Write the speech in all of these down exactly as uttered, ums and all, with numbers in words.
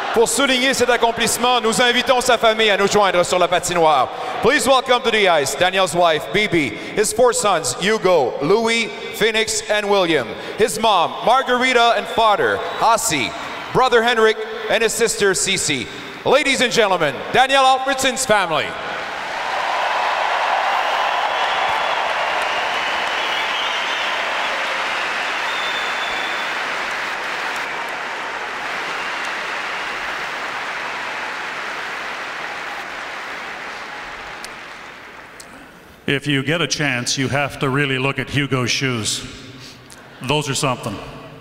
Pour souligner cet accomplissement, nous invitons sa famille à nous joindre sur la patinoire. Please welcome to the ice Daniel's wife, Bibi, his four sons, Hugo, Louis, Phoenix, and William, his mom, Margarita, and father, Hasi, brother Henrik, and his sister, Cece. Ladies and gentlemen, Daniel Alfredsson's family. If you get a chance, you have to really look at Hugo's shoes. Those are something.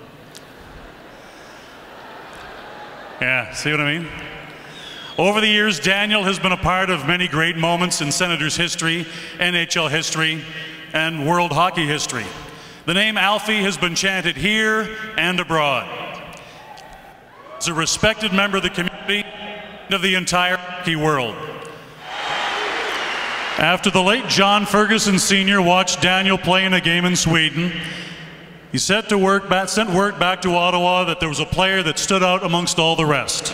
Yeah, see what I mean? Over the years, Daniel has been a part of many great moments in Senators history, N H L history, and world hockey history. The name Alfie has been chanted here and abroad. He's a respected member of the community and of the entire hockey world. After the late John Ferguson Senior watched Daniel play in a game in Sweden, he set to work, sent word back to Ottawa that there was a player that stood out amongst all the rest.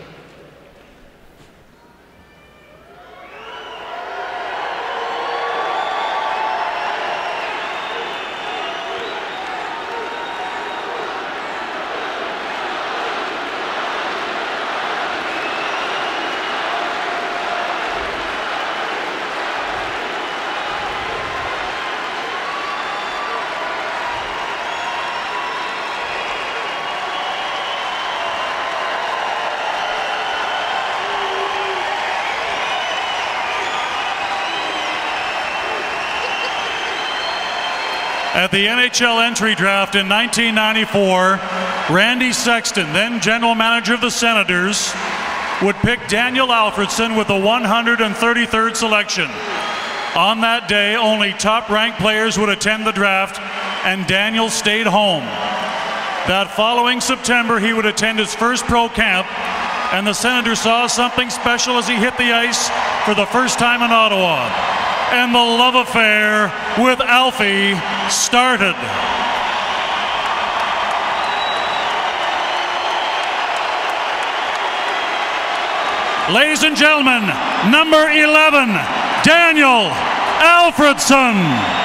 At the N H L entry draft in nineteen ninety-four, Randy Sexton, then general manager of the Senators, would pick Daniel Alfredsson with the one hundred thirty-third selection. On that day, only top-ranked players would attend the draft, and Daniel stayed home. That following September, he would attend his first pro camp, and the Senators saw something special as he hit the ice for the first time in Ottawa. And the love affair with Alfie started. Ladies and gentlemen, number eleven, Daniel Alfredsson.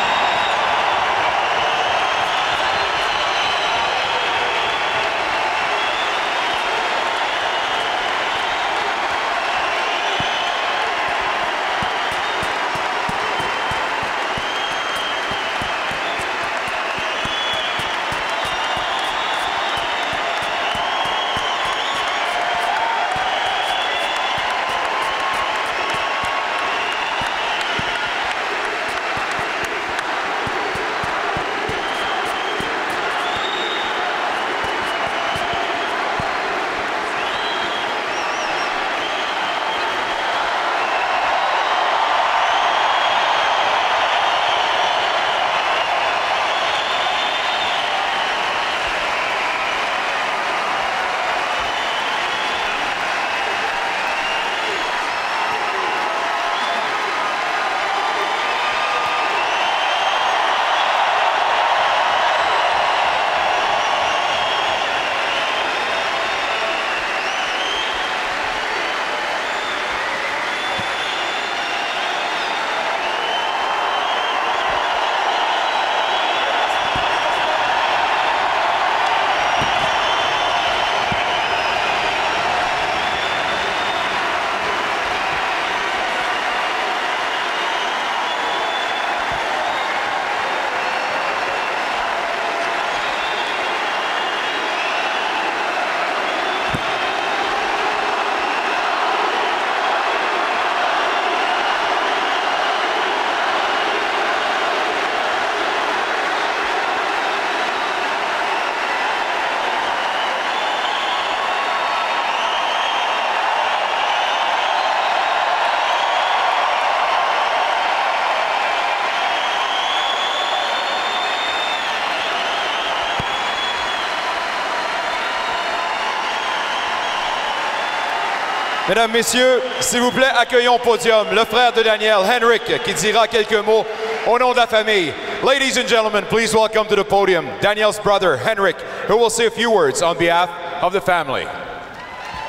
Mesdames, Messieurs, s'il vous plaît, accueillons au podium le frère de Daniel, Henrik, qui dira quelques mots au nom de la famille. Ladies and gentlemen, please welcome to the podium Daniel's brother, Henrik, who will say a few words on behalf of the family.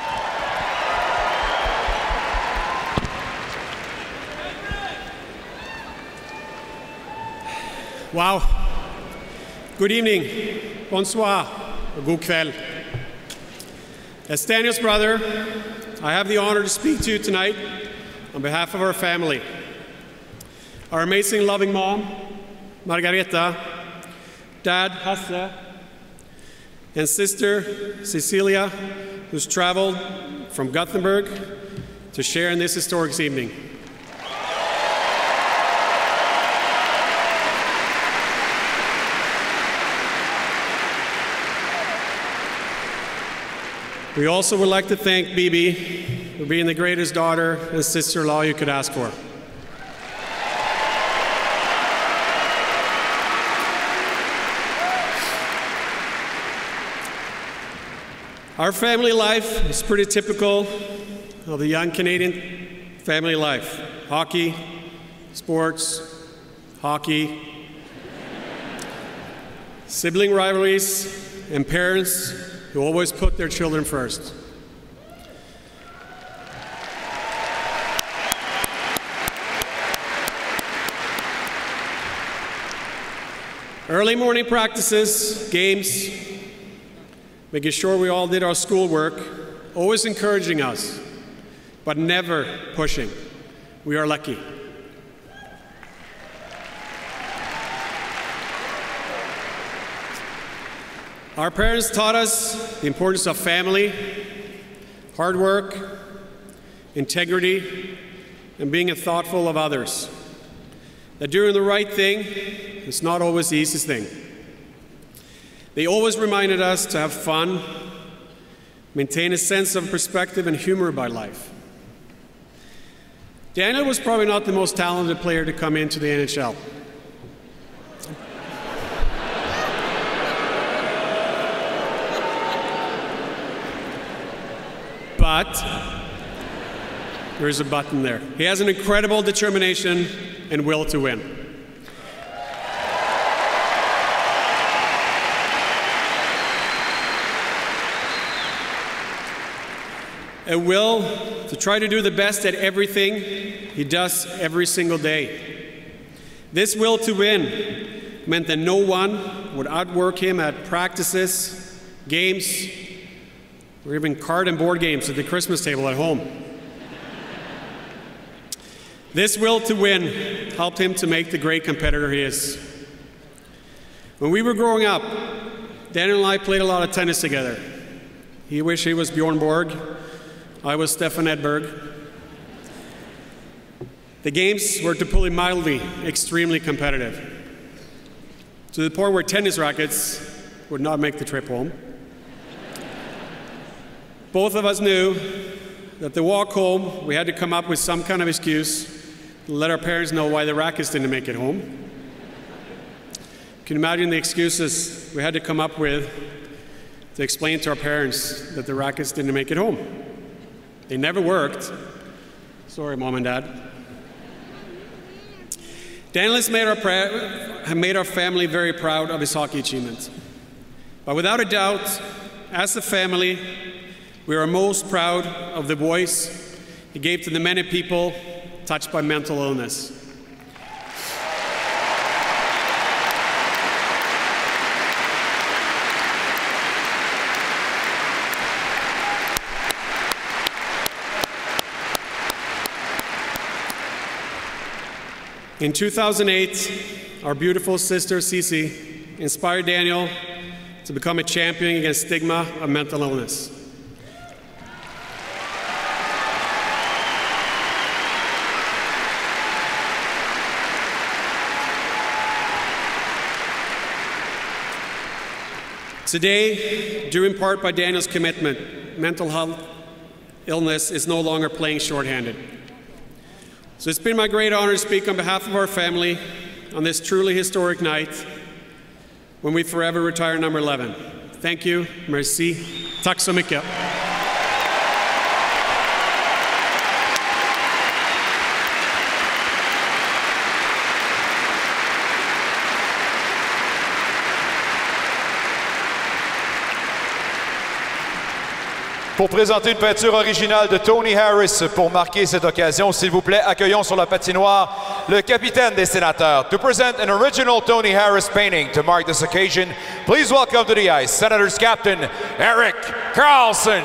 Wow. Good evening, bonsoir, or god kväll. As Daniel's brother, I have the honor to speak to you tonight on behalf of our family. Our amazing, loving mom, Margareta, dad, Hasse, and sister, Cecilia, who's traveled from Gothenburg to share in this historic evening. We also would like to thank Bibi for being the greatest daughter and sister-in-law you could ask for. Our family life is pretty typical of the young Canadian family life. Hockey, sports, hockey, sibling rivalries, and parents who always put their children first. Early morning practices, games, making sure we all did our schoolwork, always encouraging us, but never pushing. We are lucky. Our parents taught us the importance of family, hard work, integrity, and being thoughtful of others. That doing the right thing is not always the easiest thing. They always reminded us to have fun, maintain a sense of perspective and humor about life. Daniel was probably not the most talented player to come into the N H L. But there's a button there. He has an incredible determination and will to win. A will to try to do the best at everything he does every single day. This will to win meant that no one would outwork him at practices, games, or even card and board games at the Christmas table at home. This will to win helped him to make the great competitor he is. When we were growing up, Daniel and I played a lot of tennis together. He wished he was Bjorn Borg. I was Stefan Edberg. The games were, to put it mildly, extremely competitive, to the point where tennis rackets would not make the trip home. Both of us knew that the walk home, we had to come up with some kind of excuse to let our parents know why the rackets didn't make it home. You can imagine the excuses we had to come up with to explain to our parents that the rackets didn't make it home. They never worked. Sorry, Mom and Dad. Daniel has made our, made our family very proud of his hockey achievements. But without a doubt, as a family, we are most proud of the voice he gave to the many people touched by mental illness. In two thousand eight, our beautiful sister Cece inspired Daniel to become a champion against stigma of mental illness. Today, due in part by Daniel's commitment, mental health illness is no longer playing shorthanded. So it's been my great honor to speak on behalf of our family on this truly historic night when we forever retire number eleven. Thank you, merci, tack så mycket. Pour présenter une peinture originale de Tony Harris pour marquer cette occasion, s'il vous plaît, accueillons sur la patinoire le capitaine des Sénateurs. To present an original Tony Harris painting to mark this occasion, please welcome to the ice Senators captain Erik Karlsson.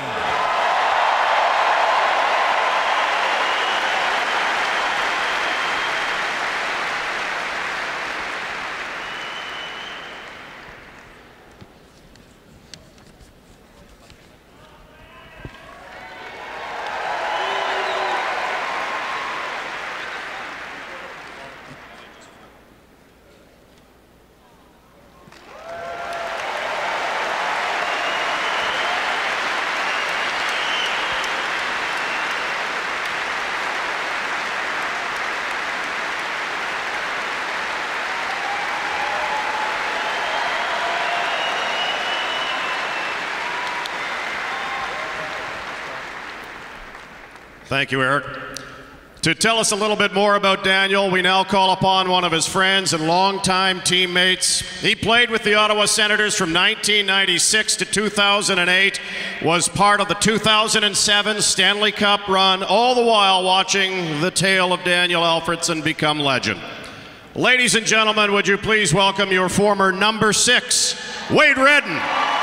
Thank you, Erik. To tell us a little bit more about Daniel, we now call upon one of his friends and longtime teammates. He played with the Ottawa Senators from nineteen ninety-six to two thousand eight, was part of the two thousand seven Stanley Cup run, all the while watching the tale of Daniel Alfredsson become legend. Ladies and gentlemen, would you please welcome your former number six, Wade Redden.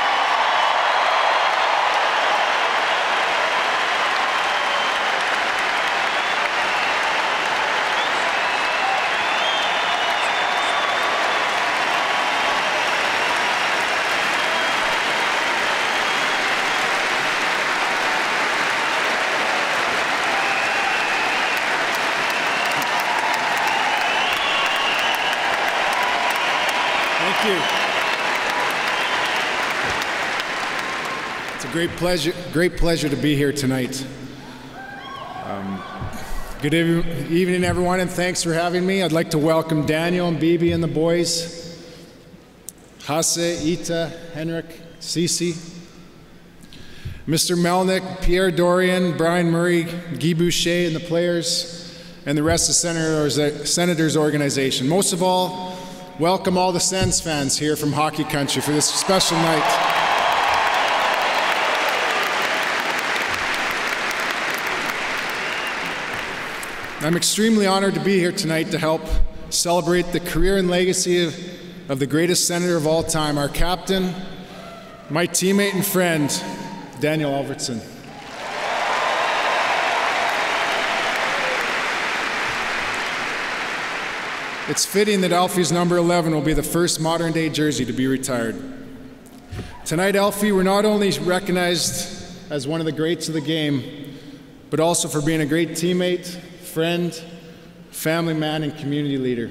Thank you. It's a great pleasure, great pleasure to be here tonight. Um, good evening, everyone, and thanks for having me. I'd like to welcome Daniel and B B and the boys, Hasse, Ita, Henrik, Cece, Mister Melnick, Pierre Dorian, Brian Murray, Guy Boucher, and the players, and the rest of the Senators, Senators organization. Most of all, welcome all the Sens fans here from Hockey Country for this special night. I'm extremely honored to be here tonight to help celebrate the career and legacy of, of the greatest Senator of all time, our captain, my teammate and friend, Daniel Alfredsson. It's fitting that Alfie's number eleven will be the first modern-day jersey to be retired. Tonight, Alfie, we're not only recognized as one of the greats of the game, but also for being a great teammate, friend, family man, and community leader.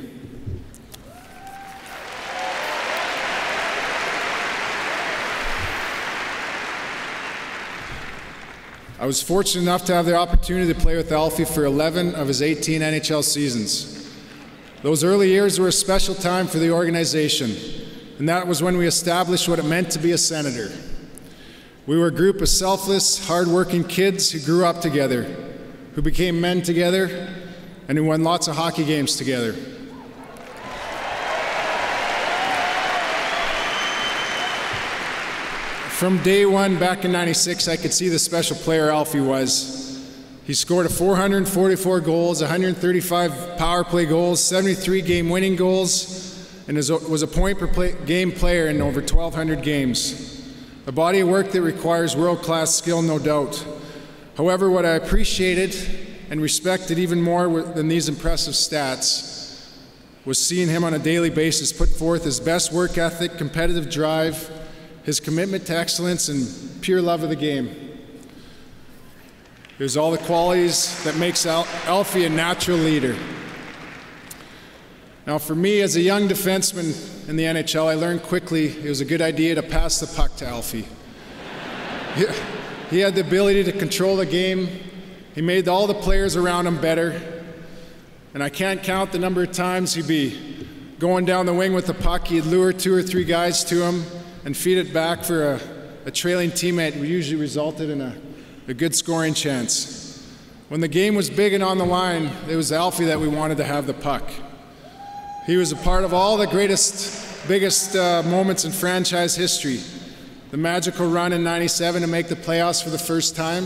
I was fortunate enough to have the opportunity to play with Alfie for eleven of his eighteen N H L seasons. Those early years were a special time for the organization, and that was when we established what it meant to be a Senator. We were a group of selfless, hard-working kids who grew up together, who became men together, and who won lots of hockey games together. From day one back in ninety-six, I could see the special player Alfie was. He scored four hundred forty-four goals, one hundred thirty-five power play goals, seventy-three game-winning goals, and was a point-per-game player in over twelve hundred games. A body of work that requires world-class skill, no doubt. However, what I appreciated and respected even more than these impressive stats was seeing him on a daily basis put forth his best work ethic, competitive drive, his commitment to excellence, and pure love of the game. It was all the qualities that makes Al Alfie a natural leader. Now, for me, as a young defenseman in the N H L, I learned quickly it was a good idea to pass the puck to Alfie. he, he had the ability to control the game. He made all the players around him better. And I can't count the number of times he'd be going down the wing with the puck. He'd lure two or three guys to him and feed it back for a, a trailing teammate, which usually resulted in a a good scoring chance. When the game was big and on the line, it was Alfie that we wanted to have the puck. He was a part of all the greatest, biggest uh, moments in franchise history. the magical run in ninety-seven to make the playoffs for the first time.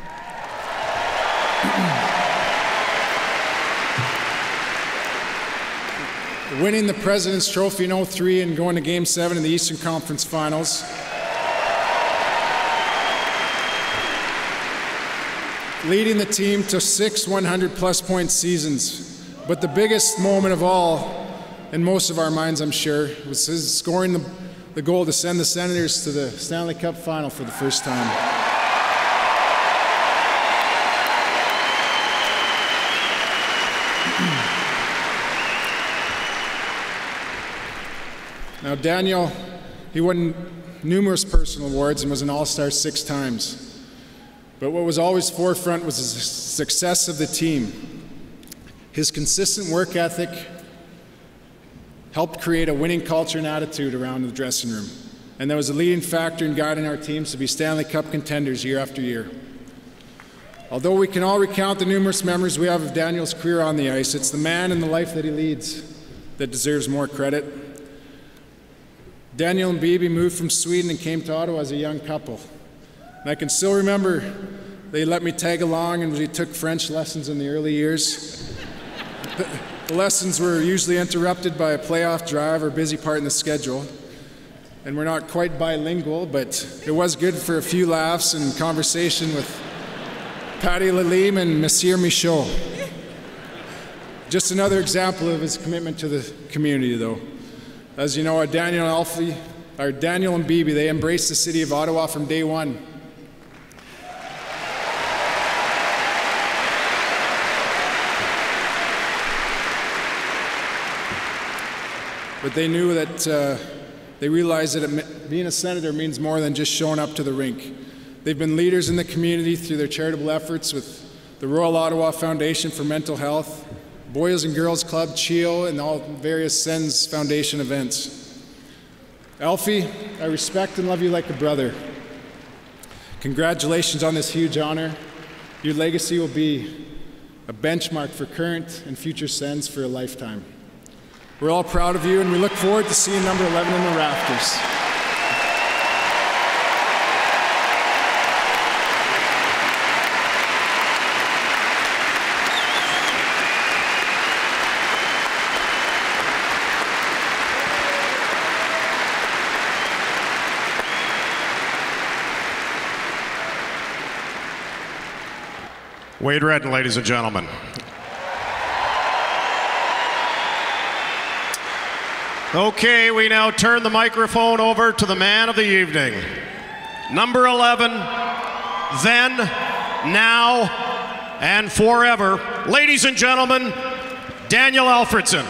Winning the President's Trophy in oh three and going to Game seven in the Eastern Conference Finals. Leading the team to six one hundred plus point seasons. But the biggest moment of all, in most of our minds I'm sure, was his scoring the, the goal to send the Senators to the Stanley Cup Final for the first time. Now Daniel, he won numerous personal awards and was an All-Star six times. But what was always forefront was the success of the team. His consistent work ethic helped create a winning culture and attitude around the dressing room. And that was a leading factor in guiding our teams to be Stanley Cup contenders year after year. Although we can all recount the numerous memories we have of Daniel's career on the ice, it's the man and the life that he leads that deserves more credit. Daniel and Bibi moved from Sweden and came to Ottawa as a young couple. And I can still remember they let me tag along and we took French lessons in the early years. The, the lessons were usually interrupted by a playoff drive or busy part in the schedule. And we're not quite bilingual, but it was good for a few laughs and conversation with Patty Lalim and Monsieur Michaud. Just another example of his commitment to the community, though. As you know, our Daniel and Alfie, our Daniel and Bibi, they embraced the city of Ottawa from day one. But they knew that, uh, they realized that it, being a senator means more than just showing up to the rink. They've been leaders in the community through their charitable efforts with the Royal Ottawa Foundation for Mental Health, Boys and Girls Club, CHEO, and all various SENS Foundation events. Alfie, I respect and love you like a brother. Congratulations on this huge honor. Your legacy will be a benchmark for current and future SENS for a lifetime. We're all proud of you, and we look forward to seeing number eleven in the rafters. Wade Redden, ladies and gentlemen. Okay, we now turn the microphone over to the man of the evening. Number eleven, then, now, and forever. Ladies and gentlemen, Daniel Alfredsson.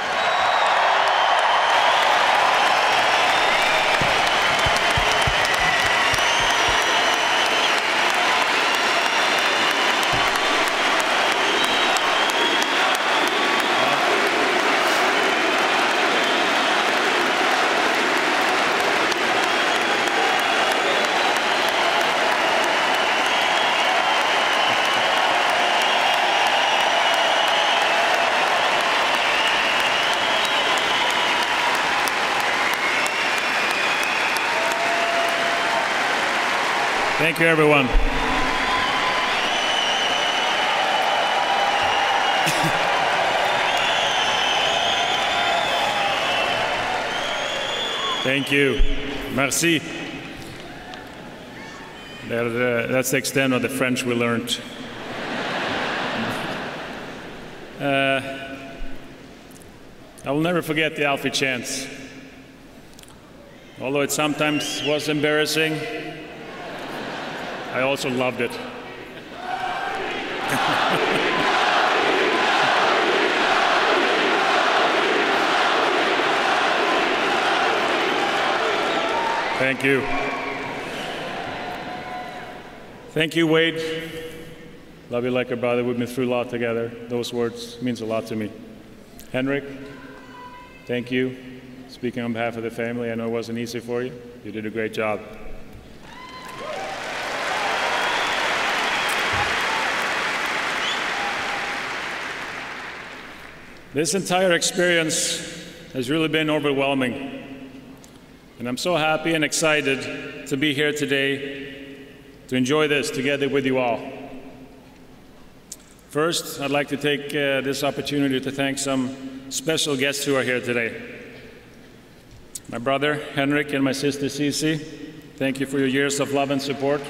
Thank you, everyone. Thank you. Merci. That, uh, that's the extent of the French we learned. Uh, I will never forget the Alfie chants. Although it sometimes was embarrassing, I also loved it. Thank you. Thank you, Wade. Love you like a brother. We've been through a lot together. Those words means a lot to me. Henrik, thank you. Speaking on behalf of the family, I know it wasn't easy for you. You did a great job. This entire experience has really been overwhelming. And I'm so happy and excited to be here today to enjoy this together with you all. First, I'd like to take uh, this opportunity to thank some special guests who are here today. My brother, Henrik, and my sister, Cece, thank you for your years of love and support.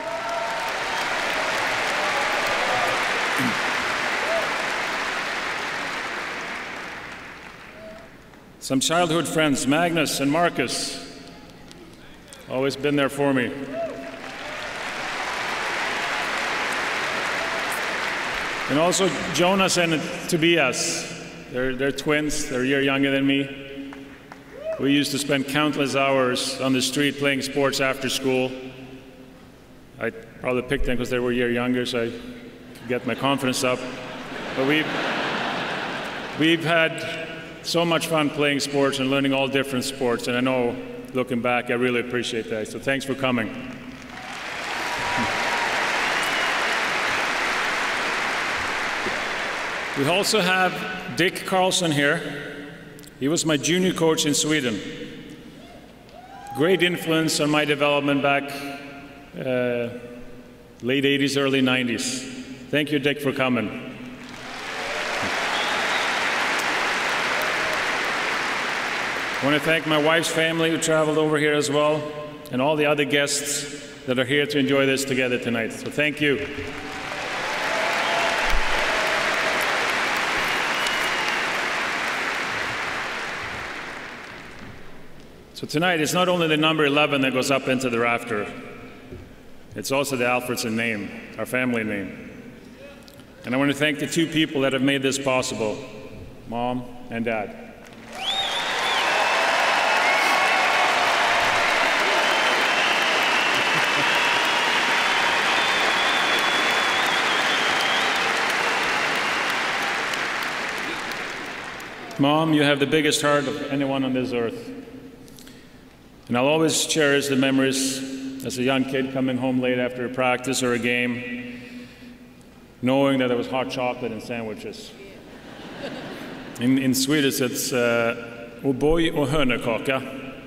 Some childhood friends, Magnus and Marcus, always been there for me. And also Jonas and Tobias, they're, they're twins, they're a year younger than me. We used to spend countless hours on the street playing sports after school. I probably picked them because they were a year younger, so I could get my confidence up. But we've, we've had so much fun playing sports and learning all different sports, and I know, looking back, I really appreciate that. So thanks for coming. We also have Dick Carlson here. He was my junior coach in Sweden. Great influence on my development back uh, late eighties, early nineties. Thank you, Dick, for coming. I want to thank my wife's family who traveled over here as well, and all the other guests that are here to enjoy this together tonight. So thank you. So tonight, it's not only the number eleven that goes up into the rafter, it's also the Alfredsson name, our family name. And I want to thank the two people that have made this possible, Mom and Dad. Mom, you have the biggest heart of anyone on this earth. And I'll always cherish the memories as a young kid coming home late after a practice or a game, knowing that there was hot chocolate and sandwiches. In, in Swedish, it's O'boy och hönökaka.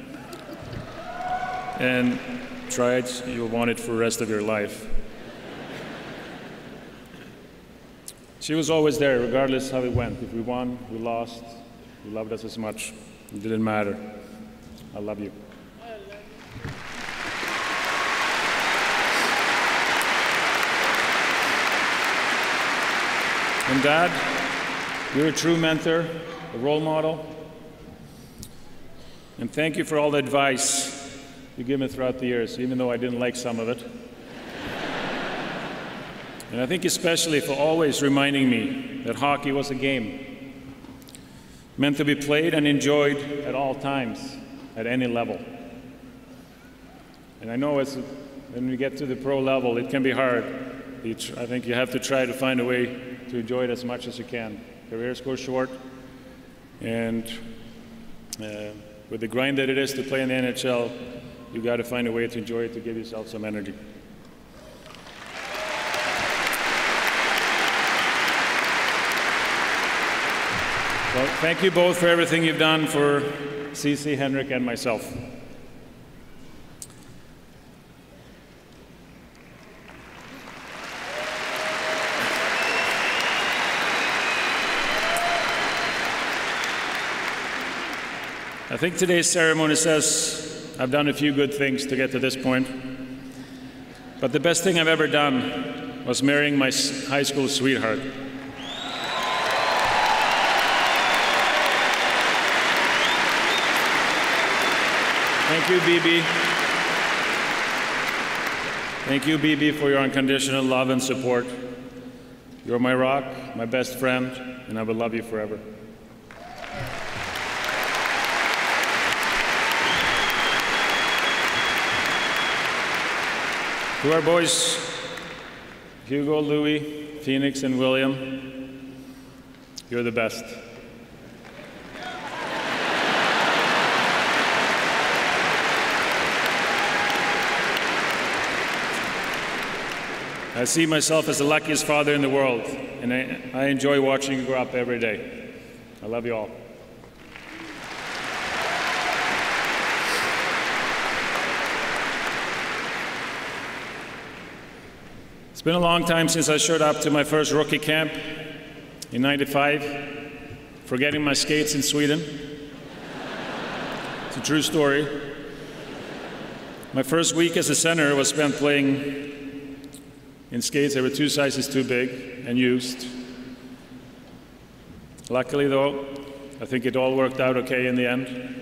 And try it, you'll want it for the rest of your life. She was always there, regardless how it went. If we won, we lost, you loved us as much. It didn't matter. I love you. And Dad, you're a true mentor, a role model. And thank you for all the advice you give me throughout the years, even though I didn't like some of it. And I think especially for always reminding me that hockey was a game, meant to be played and enjoyed at all times, at any level. And I know as, when we get to the pro level, it can be hard. I think you have to try to find a way to enjoy it as much as you can. Careers go short, and uh, with the grind that it is to play in the N H L, you got to find a way to enjoy it, to give yourself some energy. Well, thank you both for everything you've done for Cece, Henrik, and myself. I think today's ceremony says I've done a few good things to get to this point, but the best thing I've ever done was marrying my high school sweetheart. Thank you, B B. Thank you, B B, for your unconditional love and support. You're my rock, my best friend, and I will love you forever. To our boys, Hugo, Louis, Phoenix, and William, you're the best. I see myself as the luckiest father in the world, and I, I enjoy watching you grow up every day. I love you all. It's been a long time since I showed up to my first rookie camp in ninety-five, forgetting my skates in Sweden. It's a true story. My first week as a center was spent playing in skates that were two sizes too big and used. Luckily though, I think it all worked out okay in the end.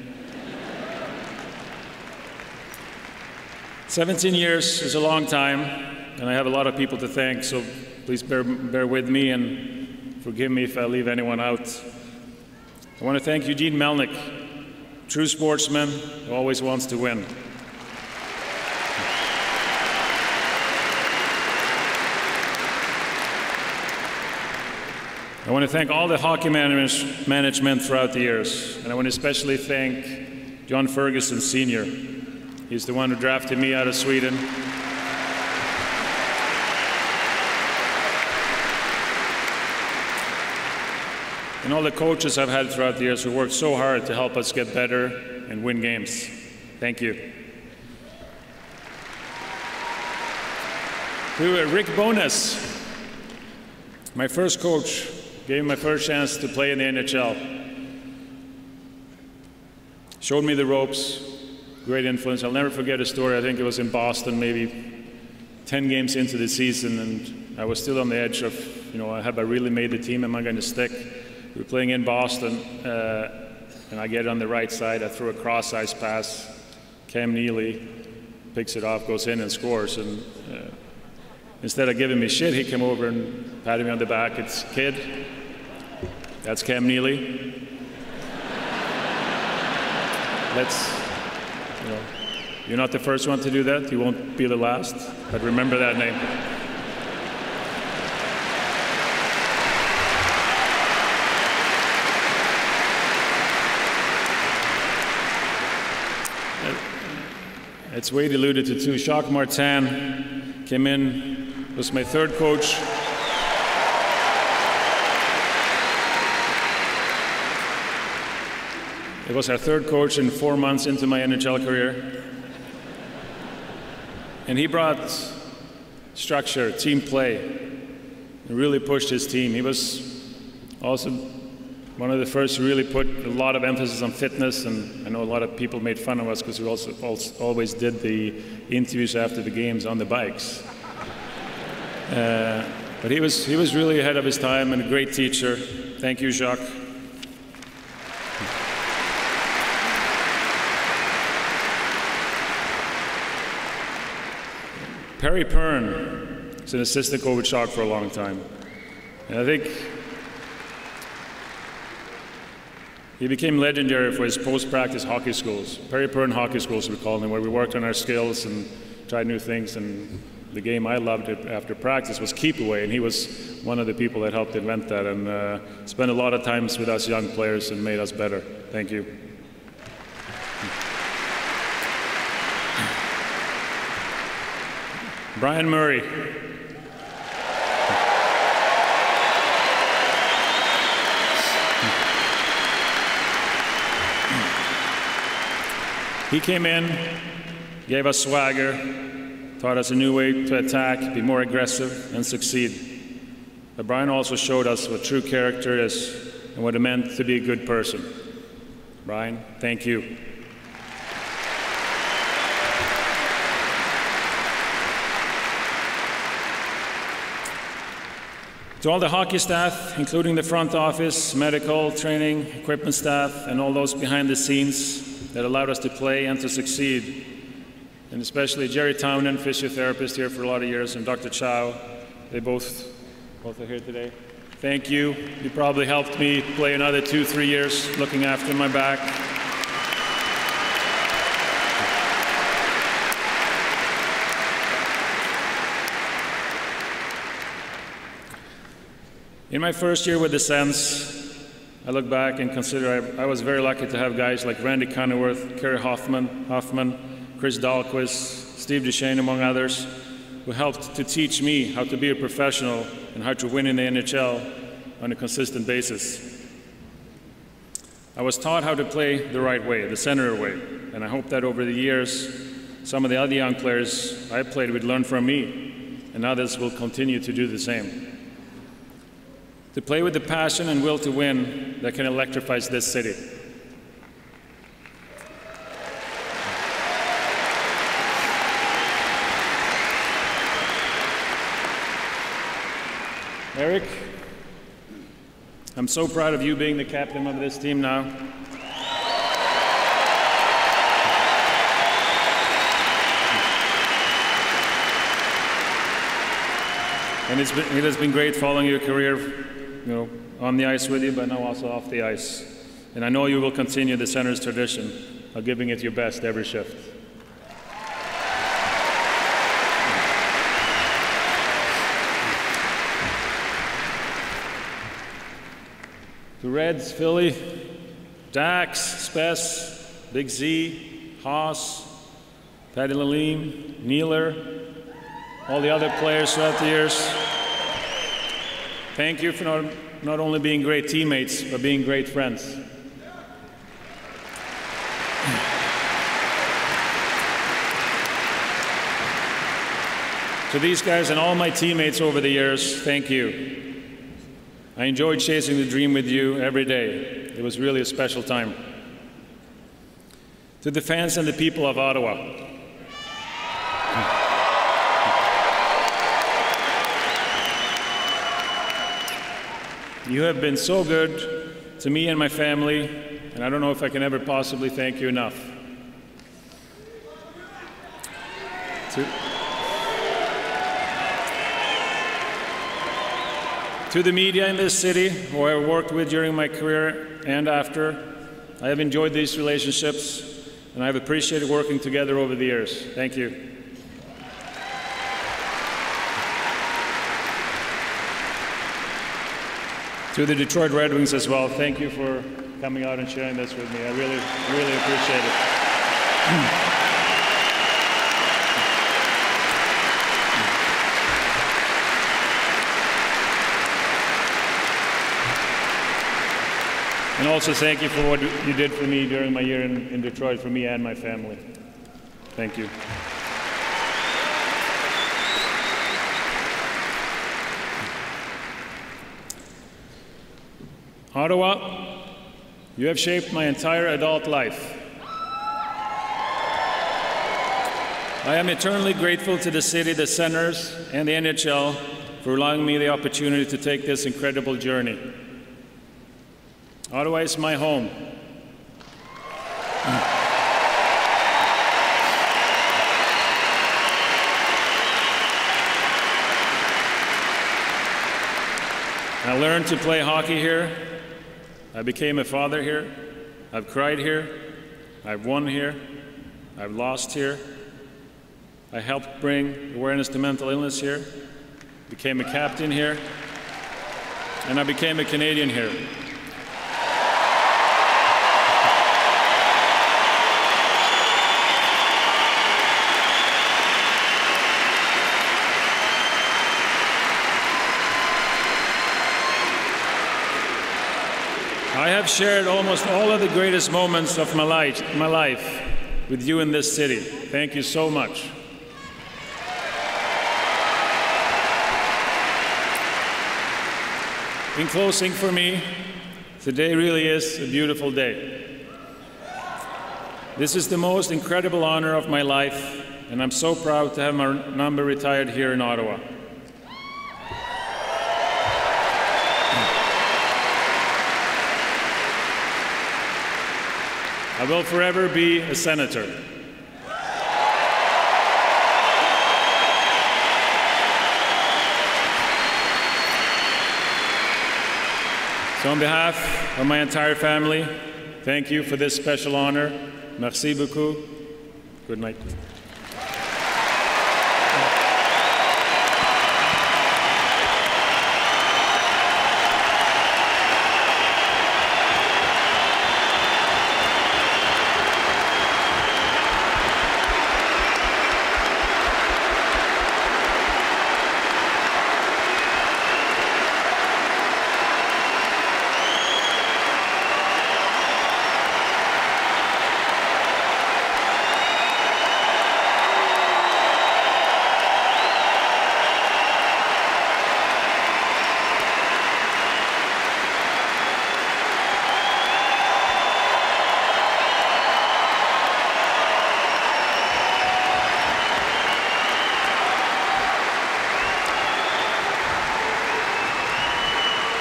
seventeen years is a long time, and I have a lot of people to thank, so please bear, bear with me and forgive me if I leave anyone out. I want to thank Eugene Melnick, true sportsman who always wants to win. I want to thank all the hockey manage management throughout the years, and I want to especially thank John Ferguson Senior He's the one who drafted me out of Sweden. And all the coaches I've had throughout the years who worked so hard to help us get better and win games. Thank you. To uh, Rick Bowness, my first coach, gave me my first chance to play in the N H L. Showed me the ropes, great influence. I'll never forget a story. I think it was in Boston, maybe ten games into the season, and I was still on the edge of, you know, have I really made the team? Am I going to stick? We were playing in Boston, uh, and I get it on the right side. I throw a cross-ice pass. Cam Neely picks it off, goes in and scores. And uh, instead of giving me shit, he came over and patted me on the back. It's, kid, that's Cam Neely. Let's, you know, you're not the first one to do that. You won't be the last, but remember that name. It's Wade alluded to too. Jacques Martin came in, was my third coach. It was our third coach in four months into my N H L career. And he brought structure, team play, and really pushed his team. He was also one of the first to really put a lot of emphasis on fitness, and I know a lot of people made fun of us because we also, also always did the interviews after the games on the bikes. Uh, but he was, he was really ahead of his time and a great teacher. Thank you, Jacques. Perry Pern is an assistant coach with Jacques for a long time. And I think he became legendary for his post-practice hockey schools. Perry Pern hockey schools, we called them, where we worked on our skills and tried new things. And the game I loved it after practice was keep away, and he was one of the people that helped invent that and uh, spent a lot of times with us young players and made us better. Thank you. Brian Murray. He came in, gave us swagger, taught us a new way to attack, be more aggressive, and succeed. But Brian also showed us what true character is and what it meant to be a good person. Brian, thank you. To all the hockey staff, including the front office, medical, training, equipment staff, and all those behind the scenes that allowed us to play and to succeed, and especially Jerry Townend, physiotherapist here for a lot of years, and Doctor Chow, they both, both are here today. Thank you. You probably helped me play another two, three years looking after my back. In my first year with the Sens, I look back and consider I, I was very lucky to have guys like Randy Cunninworth, Kerry Hoffman, Hoffman, Chris Dahlquist, Steve Duchesne, among others, who helped to teach me how to be a professional and how to win in the N H L on a consistent basis. I was taught how to play the right way, the center way, and I hope that over the years, some of the other young players I played with learned from me. and others will continue to do the same. To play with the passion and will to win that can electrify this city. Eric, I'm so proud of you being the captain of this team now. And it's been, it has been great following your career, you know, on the ice with you, but now also off the ice. And I know you will continue the Senators' tradition of giving it your best every shift. To Reds, Philly, Dax, Spess, Big Z, Haas, Patty Lalim, Neeler, all the other players throughout the years. Thank you for not, not only being great teammates, but being great friends. To these guys and all my teammates over the years, thank you. I enjoyed chasing the dream with you every day. It was really a special time. To the fans and the people of Ottawa, you have been so good to me and my family, and I don't know if I can ever possibly thank you enough. To, to the media in this city, who I worked with during my career and after, I have enjoyed these relationships, and I have appreciated working together over the years. Thank you. To the Detroit Red Wings as well, thank you for coming out and sharing this with me. I really, really appreciate it. And also thank you for what you did for me during my year in, in Detroit, for me and my family. Thank you. Ottawa, you have shaped my entire adult life. I am eternally grateful to the city, the Senators, and the N H L for allowing me the opportunity to take this incredible journey. Ottawa is my home. I learned to play hockey here. I became a father here. I've cried here. I've won here. I've lost here. I helped bring awareness to mental illness here. Became a captain here. And I became a Canadian here. I have shared almost all of the greatest moments of my life, my life with you in this city. Thank you so much. In closing, for me, today really is a beautiful day. This is the most incredible honor of my life, and I'm so proud to have my number retired here in Ottawa. I will forever be a Senator. So on behalf of my entire family, thank you for this special honor. Merci beaucoup. Good night.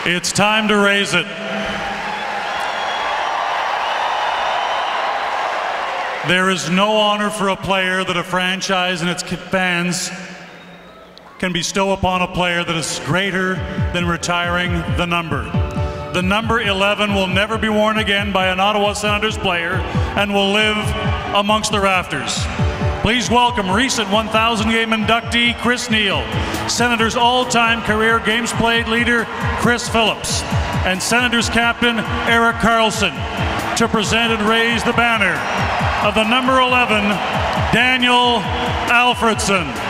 It's time to raise it. There is no honor for a player that a franchise and its fans can bestow upon a player that is greater than retiring the number. The number eleven will never be worn again by an Ottawa Senators player and will live amongst the rafters. Please welcome recent one thousand game inductee Chris Neil, Senators all-time career games played leader Chris Phillips, and Senators captain Erik Karlsson to present and raise the banner of the number eleven, Daniel Alfredsson.